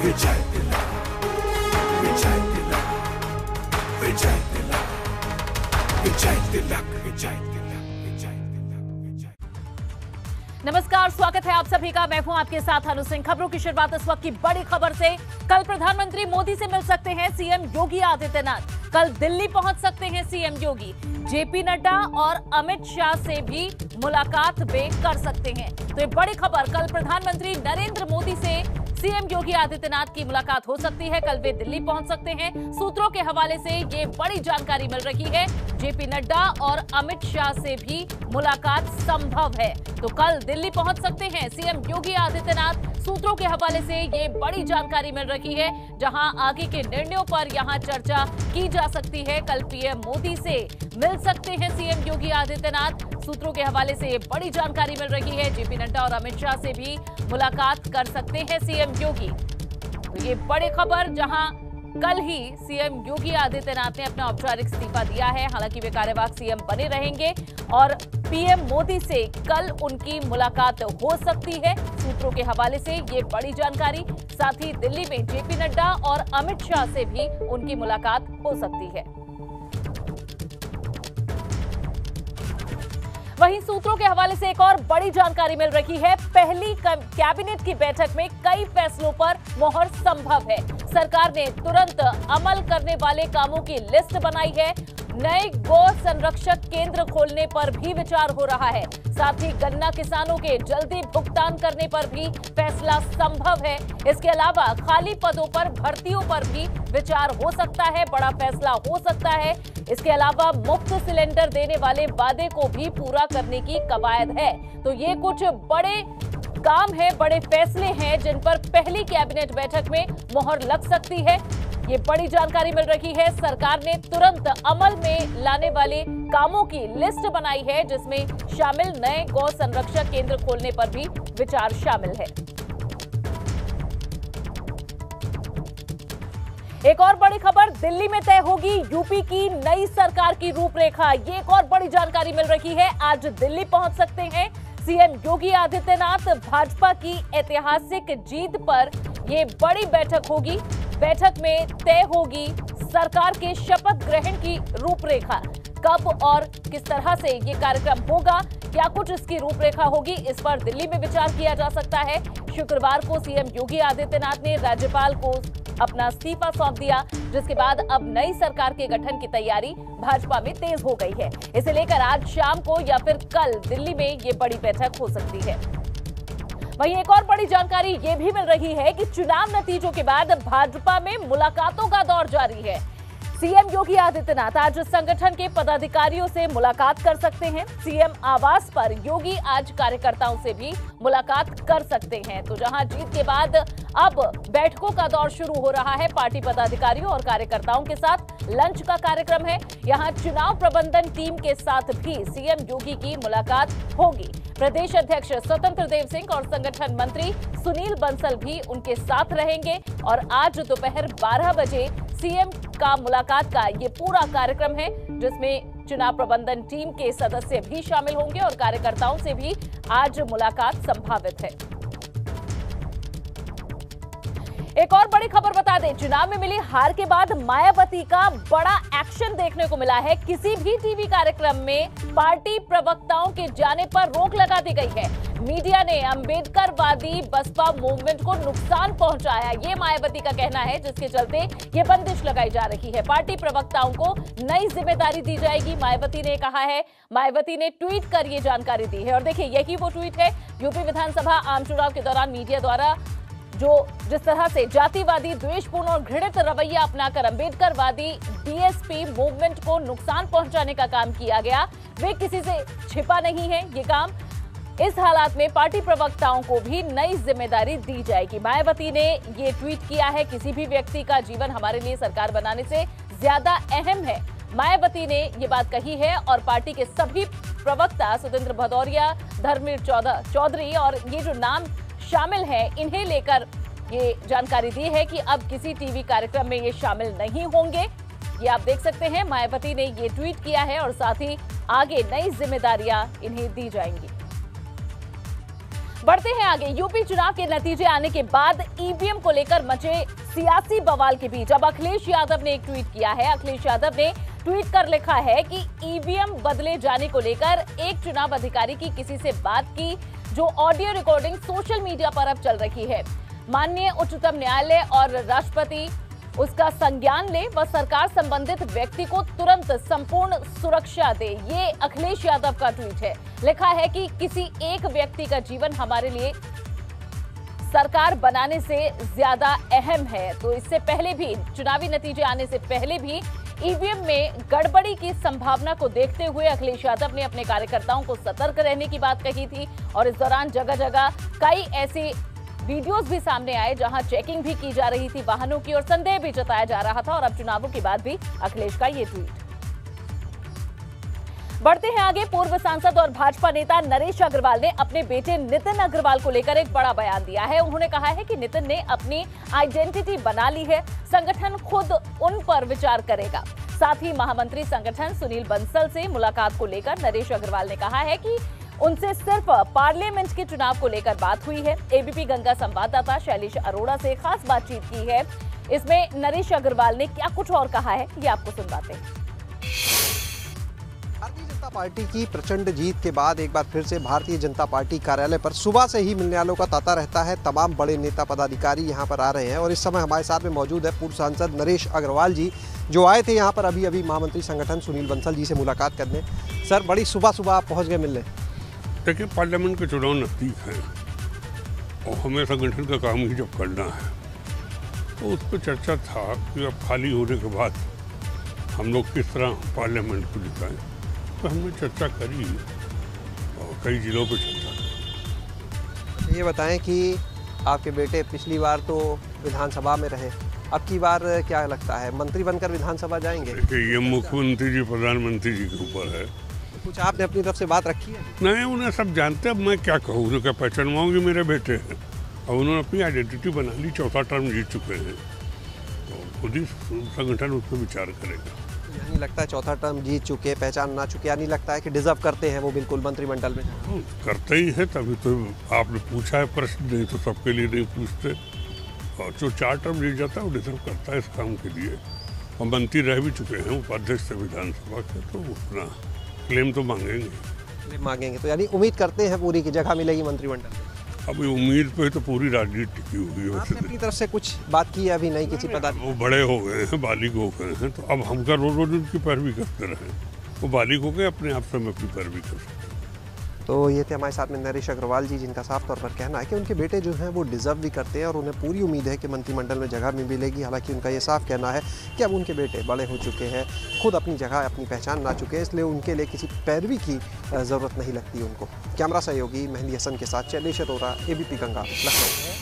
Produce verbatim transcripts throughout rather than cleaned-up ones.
विजय तिलक, विजय तिलक, विजय तिलक, विजय तिलक, विजय तिलक, विजय तिलक, विजय। नमस्कार, स्वागत है आप सभी का। मैं हूं आपके साथ अनु सिंह। खबरों की शुरुआत इस वक्त की बड़ी खबर से। कल प्रधानमंत्री मोदी से मिल सकते हैं सीएम योगी आदित्यनाथ। कल दिल्ली पहुंच सकते हैं सीएम योगी। जेपी नड्डा और अमित शाह से भी मुलाकात वे कर सकते हैं। तो ये बड़ी खबर, कल प्रधानमंत्री नरेंद्र मोदी से सीएम योगी आदित्यनाथ की मुलाकात हो सकती है। कल वे दिल्ली पहुंच सकते हैं। सूत्रों के हवाले से ये बड़ी जानकारी मिल रही है। जेपी नड्डा और अमित शाह से भी मुलाकात संभव है। तो कल दिल्ली पहुंच सकते हैं सीएम योगी आदित्यनाथ। सूत्रों के हवाले से ये बड़ी जानकारी मिल रही है, जहां आगे के निर्णयों पर यहां चर्चा की जा सकती है। कल पीएम मोदी से मिल सकते हैं सीएम योगी आदित्यनाथ। सूत्रों के हवाले से ये बड़ी जानकारी मिल रही है। जेपी नड्डा और अमित शाह से भी मुलाकात कर सकते हैं सीएम योगी। तो ये बड़ी खबर, जहां कल ही सीएम योगी आदित्यनाथ ने अपना औपचारिक इस्तीफा दिया है। हालांकि वे कार्यवाहक सीएम बने रहेंगे और पीएम मोदी से कल उनकी मुलाकात हो सकती है। सूत्रों के हवाले से ये बड़ी जानकारी। साथ ही दिल्ली में जेपी नड्डा और अमित शाह से भी उनकी मुलाकात हो सकती है। वहीं सूत्रों के हवाले से एक और बड़ी जानकारी मिल रही है। पहली कैबिनेट की बैठक में कई फैसलों पर मोहर संभव है। सरकार ने तुरंत अमल करने वाले कामों की लिस्ट बनाई है। नए गौ संरक्षक केंद्र खोलने पर भी विचार हो रहा है। साथ ही गन्ना किसानों के जल्दी भुगतान करने पर भी फैसला संभव है। इसके अलावा खाली पदों पर भर्तियों पर भी विचार हो सकता है, बड़ा फैसला हो सकता है। इसके अलावा मुफ्त सिलेंडर देने वाले वादे को भी पूरा करने की कवायद है। तो ये कुछ बड़े काम है, बड़े फैसले हैं जिन पर पहली कैबिनेट बैठक में मोहर लग सकती है। ये बड़ी जानकारी मिल रही है। सरकार ने तुरंत अमल में लाने वाले कामों की लिस्ट बनाई है, जिसमें शामिल नए गौ संरक्षक केंद्र खोलने पर भी विचार शामिल है। एक और बड़ी खबर, दिल्ली में तय होगी यूपी की नई सरकार की रूपरेखा। ये एक और बड़ी जानकारी मिल रही है। आज दिल्ली पहुंच सकते हैं सीएम योगी आदित्यनाथ। भाजपा की ऐतिहासिक जीत पर ये बड़ी बैठक होगी। बैठक में तय होगी सरकार के शपथ ग्रहण की रूपरेखा। कब और किस तरह से ये कार्यक्रम होगा, क्या कुछ इसकी रूपरेखा होगी, इस पर दिल्ली में विचार किया जा सकता है। शुक्रवार को सीएम योगी आदित्यनाथ ने राज्यपाल को अपना इस्तीफा सौंप दिया, जिसके बाद अब नई सरकार के गठन की तैयारी भाजपा में तेज हो गई है। इसे लेकर आज शाम को या फिर कल दिल्ली में ये बड़ी बैठक हो सकती है। वहीं एक और बड़ी जानकारी ये भी मिल रही है कि चुनाव नतीजों के बाद भाजपा में मुलाकातों का दौर जारी है। सीएम योगी आदित्यनाथ आज संगठन के पदाधिकारियों से मुलाकात कर सकते हैं। सीएम आवास पर योगी आज कार्यकर्ताओं से भी मुलाकात कर सकते हैं। तो जहां जीत के बाद अब बैठकों का दौर शुरू हो रहा है, पार्टी पदाधिकारियों और कार्यकर्ताओं के साथ लंच का कार्यक्रम है। यहां चुनाव प्रबंधन टीम के साथ भी सीएम योगी की मुलाकात होगी। प्रदेश अध्यक्ष स्वतंत्र देव सिंह और संगठन मंत्री सुनील बंसल भी उनके साथ रहेंगे। और आज दोपहर बारह बजे सीएम का मुलाकात का ये पूरा कार्यक्रम है, जिसमें चुनाव प्रबंधन टीम के सदस्य भी शामिल होंगे और कार्यकर्ताओं से भी आज मुलाकात संभावित है। एक और बड़ी खबर बता दें, चुनाव में मिली हार के बाद मायावती का बड़ा एक्शन देखने को मिला है। किसी भी टीवी कार्यक्रम में पार्टी प्रवक्ताओं के जाने पर रोक लगा दी गई है। मीडिया ने अंबेडकरवादी बसपा मूवमेंट को नुकसान पहुंचाया, ये मायावती का कहना है, जिसके चलते ये बंदिश लगाई जा रही है। पार्टी प्रवक्ताओं को नई जिम्मेदारी दी जाएगी, मायावती ने कहा है। मायावती ने ट्वीट कर ये जानकारी दी है। और देखिए, यही वो ट्वीट है। यूपी विधानसभा आम चुनाव के दौरान मीडिया द्वारा जो जिस तरह से जातिवादी, द्वेषपूर्ण और घृणित रवैया अपनाकर अंबेडकरवादी बीएसपी मूवमेंट को नुकसान पहुंचाने का काम किया गया, वे किसी से छिपा नहीं है ये काम। इस हालात में पार्टी प्रवक्ताओं को भी नई जिम्मेदारी दी जाएगी। मायावती ने ये ट्वीट किया है, किसी भी व्यक्ति का जीवन हमारे लिए सरकार बनाने से ज्यादा अहम है। मायावती ने ये बात कही है और पार्टी के सभी प्रवक्ता सुरेंद्र भदौरिया, धर्मवीर चौधरी और ये जो नाम शामिल हैं, इन्हें लेकर ये जानकारी दी है कि अब किसी टीवी कार्यक्रम में ये शामिल नहीं होंगे। ये आप देख सकते हैं, मायावती ने ये ट्वीट किया है और साथ ही आगे नई जिम्मेदारियां इन्हें दी जाएंगी। बढ़ते हैं आगे। यूपी चुनाव के नतीजे आने के बाद ईवीएम को लेकर मचे सियासी बवाल के बीच अब अखिलेश यादव ने एक ट्वीट किया है। अखिलेश यादव ने ट्वीट कर लिखा है कि ईवीएम बदले जाने को लेकर एक चुनाव अधिकारी की किसी से बात की, जो ऑडियो रिकॉर्डिंग सोशल मीडिया पर अब चल रही है। माननीय उच्चतम न्यायालय और राष्ट्रपति उसका संज्ञान ले व सरकार संबंधित व्यक्ति को तुरंत संपूर्ण सुरक्षा दे। ये अखिलेश यादव का ट्वीट है। लिखा है कि किसी एक व्यक्ति का जीवन हमारे लिए सरकार बनाने से ज्यादा अहम है। तो इससे पहले भी, चुनावी नतीजे आने से पहले भी ईवीएम में गड़बड़ी की संभावना को देखते हुए अखिलेश यादव ने अपने कार्यकर्ताओं को सतर्क रहने की बात कही थी और इस दौरान जगह जगह कई ऐसी वीडियोस भी सामने आए जहां चेकिंग भी की जा रही थी वाहनों की और संदेह भी जताया जा रहा था। और अब चुनावों के बाद भी अखिलेश का ये ट्वीट। बढ़ते हैं आगे। पूर्व सांसद और भाजपा नेता नरेश अग्रवाल ने अपने बेटे नितिन अग्रवाल को लेकर एक बड़ा बयान दिया है। उन्होंने कहा है कि नितिन ने अपनी आइडेंटिटी बना ली है, संगठन खुद उन पर विचार करेगा। साथ ही महामंत्री संगठन सुनील बंसल से मुलाकात को लेकर नरेश अग्रवाल ने कहा है कि उनसे सिर्फ पार्लियामेंट के चुनाव को लेकर बात हुई है। एबीपी गंगा संवाददाता शैलेश अरोड़ा से खास बातचीत की है। इसमें नरेश अग्रवाल ने क्या कुछ और कहा है, ये आपको सुनवाते हैं। भारतीय जनता पार्टी की प्रचंड जीत के बाद एक बार फिर से भारतीय जनता पार्टी कार्यालय पर सुबह से ही मिलने वालों का तांता रहता है। तमाम बड़े नेता पदाधिकारी यहां पर आ रहे हैं और इस समय हमारे साथ में मौजूद है पूर्व सांसद नरेश अग्रवाल जी, जो आए थे यहां पर अभी अभी महामंत्री संगठन सुनील बंसल जी से मुलाकात करने। सर, बड़ी सुबह सुबह आप पहुँच गए मिलने। देखिए, पार्लियामेंट के चुनाव नज़दीक हैं और हमें संगठन का काम ही जब करना है तो उस पर चर्चा था कि अब खाली होने के बाद हम लोग किस तरह पार्लियामेंट को जिताएं। तो हमने चर्चा करी और कई जिलों पर चर्चा करी। ये बताएं कि आपके बेटे पिछली बार तो विधानसभा में रहे, अब की बार क्या लगता है मंत्री बनकर विधानसभा जाएंगे? देखिए, ये मुख्यमंत्री जी, प्रधानमंत्री जी के ऊपर है। कुछ आपने अपनी तरफ से बात रखी है? नहीं, उन्हें सब जानते हैं। अब मैं क्या कहूँ, उन्हें क्या पहचानवाऊंगी, मेरे बेटे हैं और उन्होंने अपनी आइडेंटिटी बना ली, चौथा टर्म जीत चुके हैं, तो खुद ही संगठन उस पर विचार करेगा। यानी लगता है चौथा टर्म जीत चुके, पहचान ना चुके, यानी लगता है कि डिजर्व करते हैं वो बिल्कुल मंत्रिमंडल में? तो करते ही है, तभी तो आपने पूछा है प्रश्न, नहीं तो सबके लिए नहीं पूछते। और जो चार टर्म जीत जाता है वो डिजर्व करता है इस काम के लिए, और मंत्री रह भी चुके हैं उपाध्यक्ष विधानसभा के, तो अपना क्लेम तो मांगेंगे। क्लेम मांगेंगे, तो यानी उम्मीद करते हैं पूरी की जगह मिलेगी मंत्रिमंडल में? अभी उम्मीद पे तो पूरी राजनीति टिकी हुई है। आपने अपनी तरफ से कुछ बात की है अभी? नहीं, किसी पता वो बड़े हो गए हैं, बालिग हो गए हैं, तो अब हमका रोज रोज उनकी पैरवी करते रहे। वो बालिग हो गए, अपने आप से हम अपनी पैरवी कर सकते हैं। तो ये थे हमारे साथ में नरेश अग्रवाल जी, जिनका साफ तौर पर कहना है कि उनके बेटे जो हैं वो डिजर्व भी करते हैं और उन्हें पूरी उम्मीद है कि मंत्रिमंडल में जगह भी मिलेगी। हालांकि उनका ये साफ कहना है कि अब उनके बेटे बड़े हो चुके हैं, खुद अपनी जगह अपनी पहचान ना चुके हैं, इसलिए उनके लिए किसी पैरवी की ज़रूरत नहीं लगती उनको। कैमरा सहयोगी मेहंदी हसन के साथ शैलेश अरोड़ा, एबीपी गंगा, लखनऊ।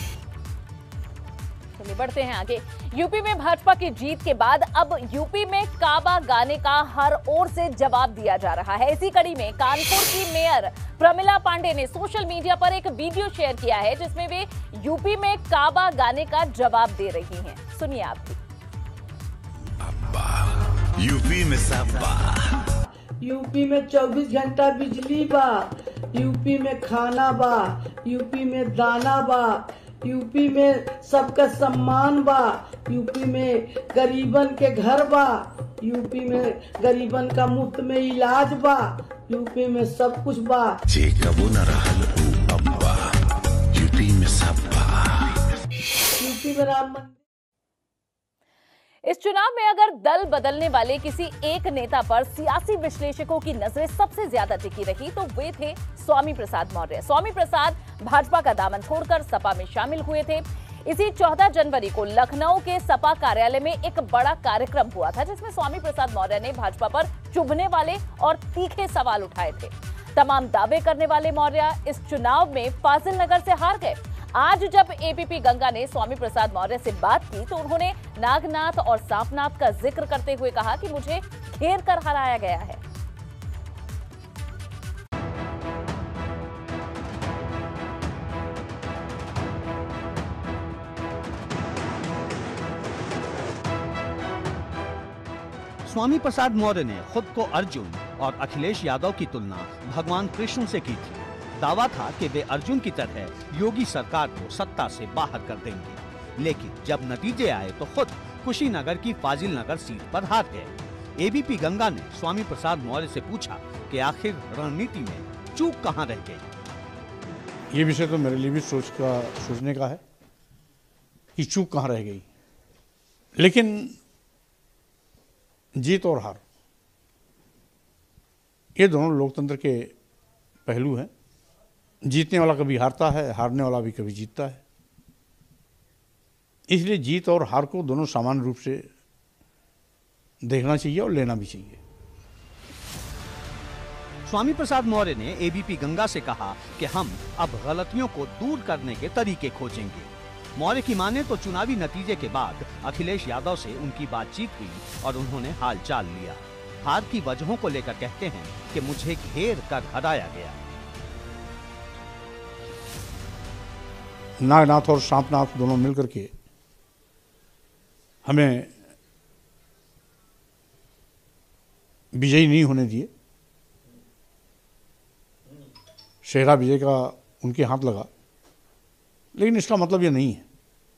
बढ़ते हैं आगे। यूपी में भाजपा की जीत के बाद अब यूपी में काबा गाने का हर ओर से जवाब दिया जा रहा है। इसी कड़ी में कानपुर की मेयर प्रमिला पांडे ने सोशल मीडिया पर एक वीडियो शेयर किया है जिसमें वे यूपी में काबा गाने का जवाब दे रही हैं। सुनिए आप भी। यूपी में सब्बा, यूपी में चौबीस घंटा बिजली बा, यूपी में खाना बा, यूपी में दाना बा, यूपी में सबका सम्मान बा, यूपी में गरीबन के घर बा, यूपी में गरीबन का मुफ्त में इलाज बा, यूपी में सब कुछ बा। जे कबो न रहल उ अब्बा, यूपी में सब्बा, यूपी में राम मंदिर। इस चुनाव में अगर दल बदलने वाले किसी एक नेता पर सियासी विश्लेषकों की नजरें सबसे ज्यादा टिकी रही तो वे थे स्वामी प्रसाद मौर्य। स्वामी प्रसाद भाजपा का दामन छोड़कर सपा में शामिल हुए थे। इसी चौदह जनवरी को लखनऊ के सपा कार्यालय में एक बड़ा कार्यक्रम हुआ था जिसमें स्वामी प्रसाद मौर्य ने भाजपा पर चुभने वाले और तीखे सवाल उठाए थे। तमाम दावे करने वाले मौर्य इस चुनाव में फाजिल नगर से हार गए। आज जब एबीपी गंगा ने स्वामी प्रसाद मौर्य से बात की तो उन्होंने नागनाथ और सांपनाथ का जिक्र करते हुए कहा कि मुझे घेर कर हराया गया है। स्वामी प्रसाद मौर्य ने खुद को अर्जुन और अखिलेश यादव की तुलना भगवान कृष्ण से की थी। दावा था कि वे अर्जुन की तरह योगी सरकार को सत्ता से बाहर कर देंगे, लेकिन जब नतीजे आए तो खुद कुशीनगर की फाजिल नगर सीट पर हार गए। एबीपी गंगा ने स्वामी प्रसाद मौर्य से पूछा कि आखिर रणनीति में चूक कहां रह गई। ये विषय तो मेरे लिए भी सोच का सोचने का है कि चूक कहां रह गई, लेकिन जीत और हार ये दोनों लोकतंत्र के पहलू हैं। जीतने वाला कभी हारता है, हारने वाला भी कभी जीतता है। इसलिए जीत और हार को दोनों समान रूप से देखना चाहिए और लेना भी चाहिए। स्वामी प्रसाद मौर्य ने एबीपी गंगा से कहा कि हम अब गलतियों को दूर करने के तरीके खोजेंगे। मौर्य की माने तो चुनावी नतीजे के बाद अखिलेश यादव से उनकी बातचीत हुई और उन्होंने हाल चाल लिया। हार की वजहों को लेकर कहते हैं कि मुझे घेर कर हराया गया। नागनाथ और सांपनाथ दोनों मिलकर के हमें विजयी नहीं होने दिए। शेरा विजय का उनके हाथ लगा, लेकिन इसका मतलब ये नहीं है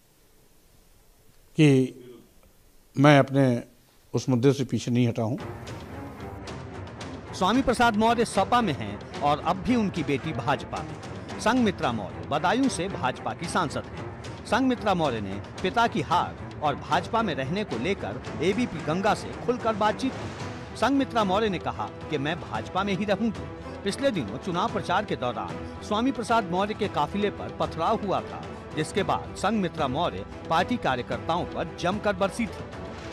कि मैं अपने उस मुद्दे से पीछे नहीं हटा हूं। स्वामी प्रसाद मौर्य सपा में हैं और अब भी उनकी बेटी भाजपा में। संघमित्रा मौर्य बदायूं से भाजपा की सांसद हैं। संघमित्रा मौर्य ने पिता की हार और भाजपा में रहने को लेकर एबीपी गंगा से खुलकर बातचीत की। संघमित्रा मौर्य ने कहा कि मैं भाजपा में ही रहूंगी। पिछले दिनों चुनाव प्रचार के दौरान स्वामी प्रसाद मौर्य के काफिले पर पथराव हुआ था, जिसके बाद संघमित्रा मौर्य पार्टी कार्यकर्ताओं पर जमकर बरसी थी।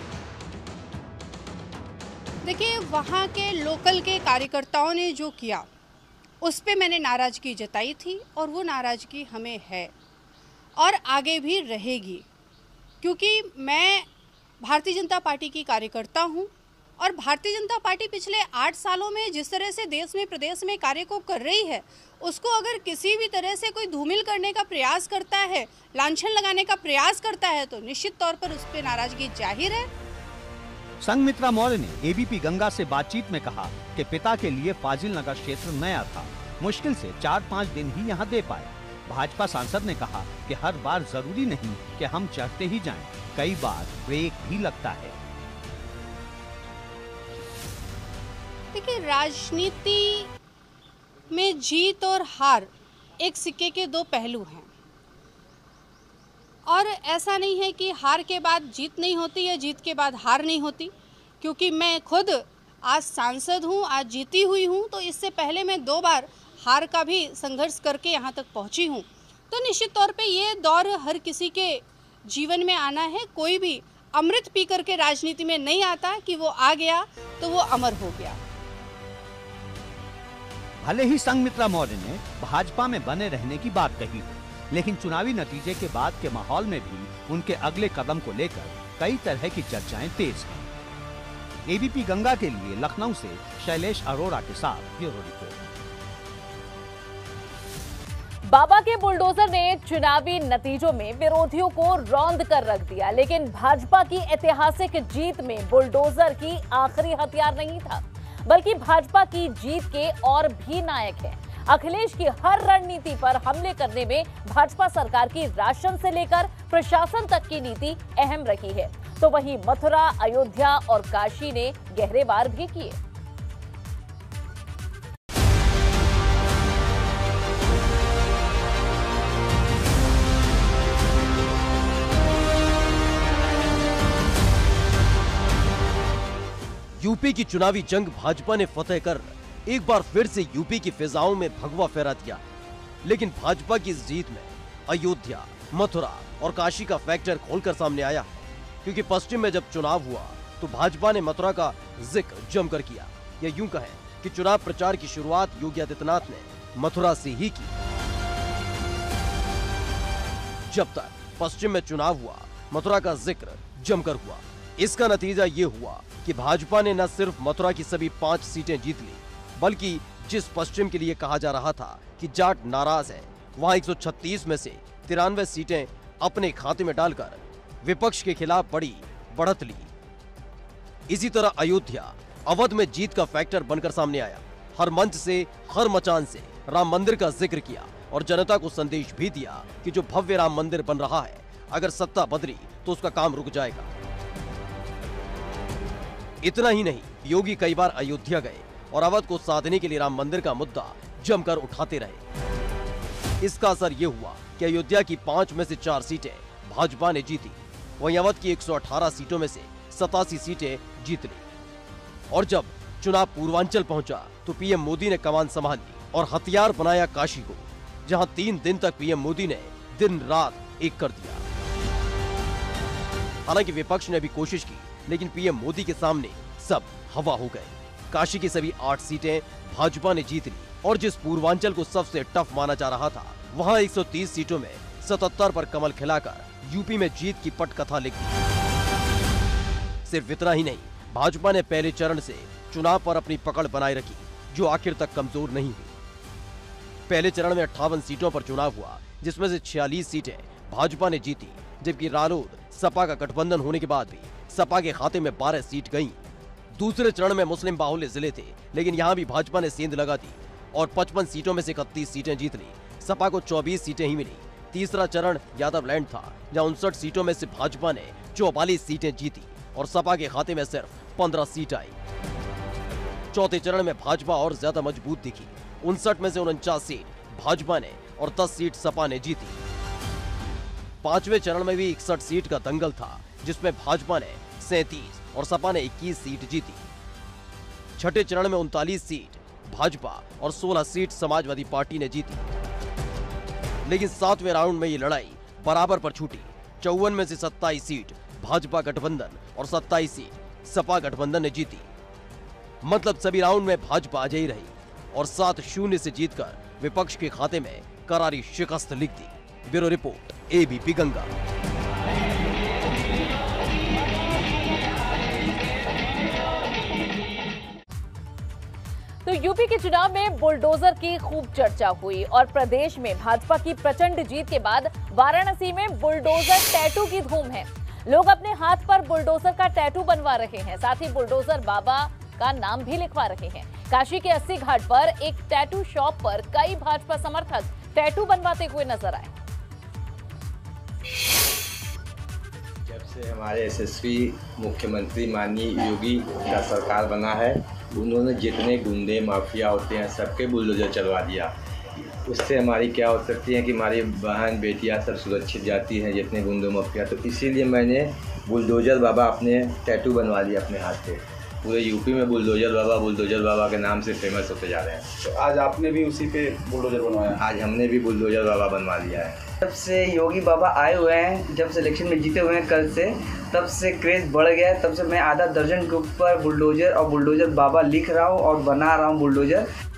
देखिए, वहाँ के लोकल के कार्यकर्ताओं ने जो किया उस पे मैंने नाराज़गी जताई थी और वो नाराज़गी हमें है और आगे भी रहेगी, क्योंकि मैं भारतीय जनता पार्टी की कार्यकर्ता हूँ और भारतीय जनता पार्टी पिछले आठ सालों में जिस तरह से देश में प्रदेश में कार्य को कर रही है, उसको अगर किसी भी तरह से कोई धूमिल करने का प्रयास करता है, लांछन लगाने का प्रयास करता है, तो निश्चित तौर पर उस पर नाराज़गी जाहिर है। संघमित्रा मौर्य ने एबीपी गंगा से बातचीत में कहा कि पिता के लिए फाजिल नगर क्षेत्र नया था, मुश्किल से चार पाँच दिन ही यहाँ दे पाए। भाजपा सांसद ने कहा कि हर बार जरूरी नहीं कि हम चढ़ते ही जाएं, कई बार ब्रेक भी लगता है। देखिए, राजनीति में जीत और हार एक सिक्के के दो पहलू हैं और ऐसा नहीं है कि हार के बाद जीत नहीं होती या जीत के बाद हार नहीं होती, क्योंकि मैं खुद आज सांसद हूँ, आज जीती हुई हूँ, तो इससे पहले मैं दो बार हार का भी संघर्ष करके यहाँ तक पहुँची हूँ। तो निश्चित तौर पे ये दौर हर किसी के जीवन में आना है। कोई भी अमृत पी करके राजनीति में नहीं आता कि वो आ गया तो वो अमर हो गया। भले ही संघमित्रा मौर्य ने भाजपा में बने रहने की बात कही हो, लेकिन चुनावी नतीजे के बाद के माहौल में भी उनके अगले कदम को लेकर कई तरह की चर्चाएं तेज हैं। एबीपी गंगा के लिए लखनऊ से शैलेश अरोड़ा के साथ ब्यूरो रिपोर्ट। बाबा के बुलडोजर ने चुनावी नतीजों में विरोधियों को रौंद कर रख दिया, लेकिन भाजपा की ऐतिहासिक जीत में बुलडोजर की आखिरी हथियार नहीं था, बल्कि भाजपा की जीत के और भी नायक हैं। अखिलेश की हर रणनीति पर हमले करने में भाजपा सरकार की राशन से लेकर प्रशासन तक की नीति अहम रही है, तो वहीं मथुरा, अयोध्या और काशी ने गहरे वार भी किए। यूपी की चुनावी जंग भाजपा ने फतेह कर एक बार फिर से यूपी की फिजाओं में भगवा फहरा दिया, लेकिन भाजपा की इस जीत में अयोध्या, मथुरा और काशी का फैक्टर खोलकर सामने आया, क्योंकि पश्चिम में जब चुनाव हुआ तो भाजपा ने मथुरा का जिक्र जमकर किया, या यूं कहें कि चुनाव प्रचार की शुरुआत योगी आदित्यनाथ ने मथुरा से ही की। जब तक पश्चिम में चुनाव हुआ, मथुरा का जिक्र जमकर हुआ। इसका नतीजा ये हुआ कि भाजपा ने न सिर्फ मथुरा की सभी पांच सीटें जीत ली, बल्कि जिस पश्चिम के लिए कहा जा रहा था कि जाट नाराज है, वहां एक सौ छत्तीस में से तिरानवे सीटें अपने खाते में डालकर विपक्ष के खिलाफ बड़ी बढ़त ली। इसी तरह अयोध्या, अवध में जीत का फैक्टर बनकर सामने आया। हर मंच से, हर मचान से राम मंदिर का जिक्र किया और जनता को संदेश भी दिया कि जो भव्य राम मंदिर बन रहा है, अगर सत्ता बदली तो उसका काम रुक जाएगा। इतना ही नहीं, योगी कई बार अयोध्या गए और अवध को साधने के लिए राम मंदिर का मुद्दा जमकर उठाते रहे। इसका असर यह हुआ कि अयोध्या की पांच में से चार सीटें भाजपा ने जीती, वहीं अवध की एक सौ अठारह सीटों में से सतासी सीटें जीत ली। और जब चुनाव पूर्वांचल पहुंचा तो पीएम मोदी ने कमान संभाली और हथियार बनाया काशी को, जहां तीन दिन तक पीएम मोदी ने दिन रात एक कर दिया। हालांकि विपक्ष ने भी कोशिश की, लेकिन पीएम मोदी के सामने सब हवा हो गए। काशी की सभी आठ सीटें भाजपा ने जीत ली और जिस पूर्वांचल को सबसे टफ माना जा रहा था, वहां एक सौ तीस सीटों में सतहत्तर पर कमल खिलाकर यूपी में जीत की पटकथा लिख दी। सिर्फ इतना ही नहीं, भाजपा ने पहले चरण से चुनाव पर अपनी पकड़ बनाए रखी, जो आखिर तक कमजोर नहीं हुई। पहले चरण में अट्ठावन सीटों पर चुनाव हुआ, जिसमें से छियालीस सीटें भाजपा ने जीती, जबकि रालोद सपा का गठबंधन होने के बाद भी सपा के खाते में बारह सीट गईं। दूसरे चरण में मुस्लिम बाहुल्य जिले थे, लेकिन यहां भी भाजपा ने सेंध लगा दी और पचपन सीटों में से इकतीस सीटें जीत ली। सपा को चौबीस सीटें ही मिली। तीसरा चरण यादव लैंड था, जहां उनसठ सीटों में से भाजपा ने चौवालीस सीटें जीती और सपा के खाते में सिर्फ पंद्रह सीट आई। चौथे चरण में भाजपा और ज्यादा मजबूत दिखी। उनसठ में से उनचास सीट भाजपा ने और दस सीट सपा ने जीती। पांचवें चरण में भी इकसठ सीट का दंगल था, जिसमें भाजपा ने सैंतीस और सपा ने इक्कीस सीट जीती। छठे चरण में उनतालीस सीट भाजपा और सोलह सीट समाजवादी पार्टी ने जीती। लेकिन सातवें राउंड में ये लड़ाई बराबर पर छूटी। चौवन में से सत्ताईस सीट भाजपा गठबंधन और सत्ताईस सीट सपा गठबंधन ने जीती। मतलब सभी राउंड में भाजपा अजयी रही और सात शून्य से जीतकर विपक्ष के खाते में करारी शिकस्त लिख दी। Bureau report, ABP Ganga. तो यूपी के चुनाव में बुलडोजर की खूब चर्चा हुई और प्रदेश में भाजपा की प्रचंड जीत के बाद वाराणसी में बुलडोजर टैटू की धूम है। लोग अपने हाथ पर बुलडोजर का टैटू बनवा रहे हैं, साथ ही बुलडोजर बाबा का नाम भी लिखवा रहे हैं। काशी के अस्सी घाट पर एक टैटू शॉप पर कई भाजपा समर्थक टैटू बनवाते हुए नजर आए। जब से हमारे यशस्वी मुख्यमंत्री माननीय योगी का सरकार बना है, उन्होंने जितने गुंडे माफिया होते हैं सबके बुलडोजर चलवा दिया। उससे हमारी क्या हो सकती है कि हमारी बहन बेटियां सब सुरक्षित जाती हैं, जितने गुंडे माफिया। तो इसीलिए मैंने बुलडोजर बाबा अपने टैटू बनवा लिया अपने हाथ पे। पूरे यूपी में बुलडोजर बाबा बुलडोजर बाबा के नाम से फेमस होते जा रहे हैं। तो आज आपने भी उसी पे बुलडोजर बनवाया? आज हमने भी बुलडोजर बाबा बनवा लिया है। जब से योगी बाबा आए हुए हैं, जब से इलेक्शन में जीते हुए हैं कल से, तब से क्रेज बढ़ गया है। तब से मैं आधा दर्जन के ऊपर बुलडोजर और बुलडोजर बाबा लिख रहा हूँ और बना रहा हूँ बुलडोजर।